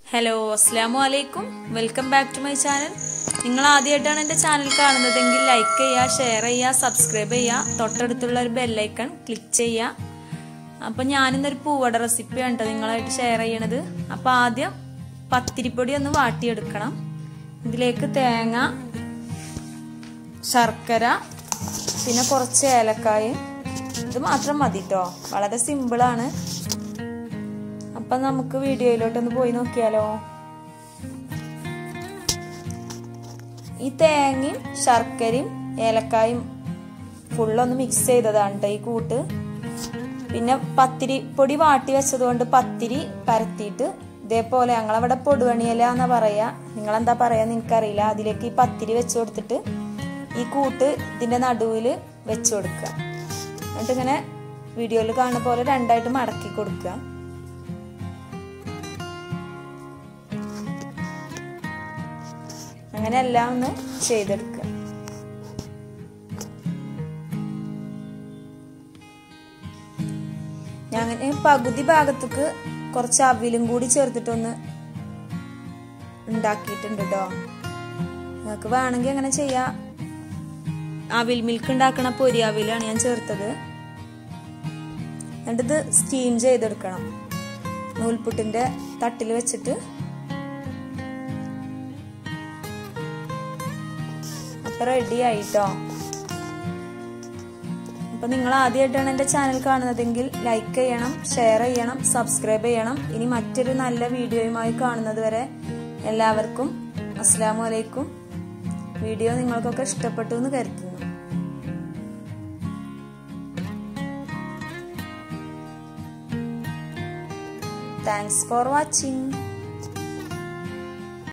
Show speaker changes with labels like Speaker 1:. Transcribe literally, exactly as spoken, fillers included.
Speaker 1: Hello അസ്സലാമു അലൈക്കും welcome back to my channel. നിങ്ങൾ ആദ്യമായിട്ടാണ് എൻ്റെ ചാനൽ കാണുന്നതെങ്കിൽ ലൈക്ക് ചെയ്യുക, ഷെയർ ചെയ്യുക, സബ്സ്ക്രൈബ് ചെയ്യുക, തൊട്ടടുത്തുള്ള ഒരു ബെല്ലൈക്കൺ ക്ലിക്ക് ചെയ്യുക. അപ്പം ഞാനിന്നൊരു പൂവട റെസിപ്പിയാണ് കേട്ടോ നിങ്ങളായിട്ട് ഷെയർ ചെയ്യണത്. അപ്പം ആദ്യം പത്തിരിപ്പൊടി ഒന്ന് വാട്ടിയെടുക്കണം. ഇതിലേക്ക് തേങ്ങ, ശർക്കര, പിന്നെ കുറച്ച് ഏലക്കായും, ഇത് മാത്രം മതി കേട്ടോ. വളരെ സിമ്പിളാണ്. അപ്പം നമുക്ക് വീഡിയോയിലോട്ടൊന്ന് പോയി നോക്കിയാലോ. ഈ തേങ്ങയും ശർക്കരയും ഏലക്കായും ഫുള്ളൊന്ന് മിക്സ് ചെയ്തതാണ് കേട്ടോ ഈ കൂട്ട്. പിന്നെ പത്തിരി പൊടി വാട്ടി വെച്ചതുകൊണ്ട് പത്തിരി പരത്തിയിട്ട് ഇതേപോലെ, ഞങ്ങളവിടെ പൊടുവണിയല എന്നാ പറയാ, നിങ്ങളെന്താ പറയാന്ന് എനിക്കറിയില്ല. അതിലേക്ക് ഈ പത്തിരി വെച്ച് കൊടുത്തിട്ട് ഈ കൂട്ട് ഇതിന്റെ നടുവിൽ വെച്ച് കൊടുക്കുക. എന്നിട്ട് ഇങ്ങനെ വീഡിയോയിൽ കാണുന്ന പോലെ രണ്ടായിട്ട് മടക്കി കൊടുക്കുക. അങ്ങനെ എല്ലാം ഒന്ന് ചെയ്തെടുക്കുക. ഞാൻ പകുതി ഭാഗത്തേക്ക് കുറച്ച് അവിലും കൂടി ചേർത്തിട്ടൊന്ന് ഉണ്ടാക്കിയിട്ടുണ്ട് കേട്ടോ. നിങ്ങൾക്ക് വേണമെങ്കിൽ അങ്ങനെ ചെയ്യാം. അവിൽ മിൽക്ക് ഉണ്ടാക്കണ പൊരി അവിലാണ് ഞാൻ ചേർത്തത്. എന്നിട്ട് ഇത് സ്റ്റീം ചെയ്തെടുക്കണം. നൂൽപുട്ടിന്റെ തട്ടിൽ വെച്ചിട്ട് റെഡി ആയിട്ടോ. അപ്പൊ നിങ്ങൾ ആദ്യമായിട്ടാണ് എൻ്റെ ചാനൽ കാണുന്നതെങ്കിൽ ലൈക്ക് ചെയ്യണം, ഷെയർ ചെയ്യണം, സബ്സ്ക്രൈബ് ചെയ്യണം. ഇനി മറ്റൊരു നല്ല വീഡിയോയുമായി കാണുന്നത് വരെ എല്ലാവർക്കും അസ്സലാമു അലൈക്കും. വീഡിയോ നിങ്ങൾക്കൊക്കെ ഇഷ്ടപ്പെട്ടു എന്ന് കരുതുന്നു. Thanks for watching.